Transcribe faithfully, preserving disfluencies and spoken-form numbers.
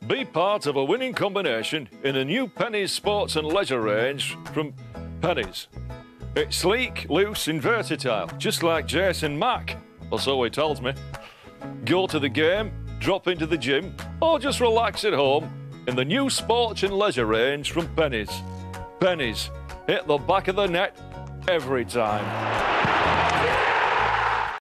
Be part of a winning combination in a new Penney's sports and leisure range from Penney's. It's sleek, loose and versatile, just like Jason Mack, or so he tells me. Go to the game, drop into the gym, or just relax at home in the new sports and leisure range from Penney's. Penney's, hit the back of the net every time.